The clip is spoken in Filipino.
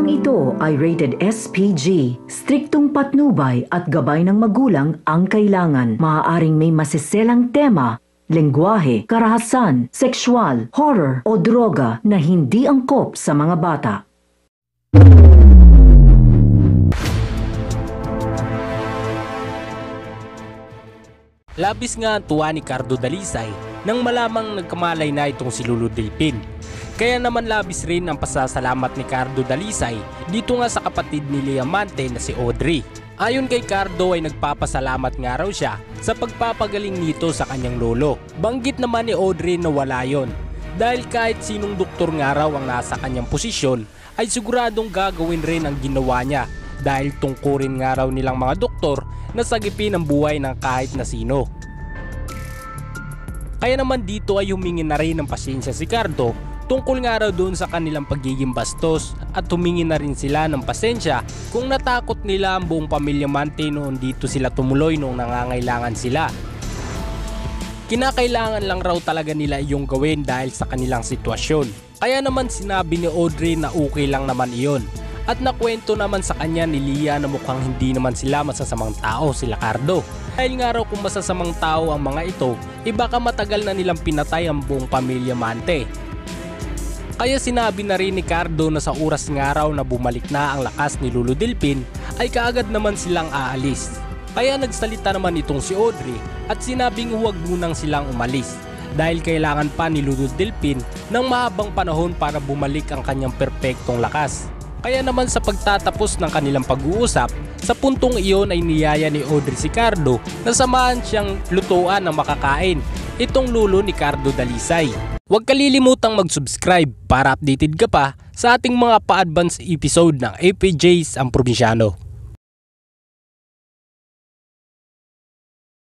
Programang ito ay rated SPG. Striktong patnubay at gabay ng magulang ang kailangan. Maaaring may masiselang tema, lengguwahe, karahasan, sexual, horror o droga na hindi angkop sa mga bata. Labis nga ang tuwa ni Cardo Dalisay nang malamang nagkamalay na itong si Delfin. Kaya naman labis rin ang pasasalamat ni Cardo Dalisay dito nga sa kapatid ni Leonabc na si Audrey. Ayon kay Cardo ay nagpapasalamat nga raw siya sa pagpapagaling nito sa kanyang lolo. Banggit naman ni Audrey na wala yon, dahil kahit sinong doktor nga raw ang nasa kanyang posisyon ay siguradong gagawin rin ang ginawa niya, dahil tungkurin nga raw nilang mga doktor na sagipin ang buhay ng kahit na sino. Kaya naman dito ay humingi na rin ng pasensya si Cardo tungkol nga raw doon sa kanilang pagiging bastos, at humingi na rin sila ng pasensya kung natakot nila ang buong pamilya Mante noon dito sila tumuloy noong nangangailangan sila. Kinakailangan lang raw talaga nila iyong gawin dahil sa kanilang sitwasyon. Kaya naman sinabi ni Audrey na okay lang naman iyon. At nakwento naman sa kanya ni Lia na mukhang hindi naman sila masasamang tao sila Cardo. Dahil nga raw kung masasamang tao ang mga ito, baka matagal na nilang pinatay ang buong pamilya Mante. Kaya sinabi na rin ni Cardo na sa oras nga raw na bumalik na ang lakas ni Delfin ay kaagad naman silang aalis. Kaya nagsalita naman itong si Audrey at sinabing huwag munang silang umalis, dahil kailangan pa ni Delfin ng mahabang panahon para bumalik ang kanyang perpektong lakas. Kaya naman sa pagtatapos ng kanilang pag-uusap, sa puntong iyon ay niyaya ni Audrey si Cardo na samahan siyang lutuan ng makakain itong lulo ni Cardo Dalisay. Huwag kalilimutang mag-subscribe para updated ka pa sa ating mga pa-advance episode ng APJs ang Probinsyano.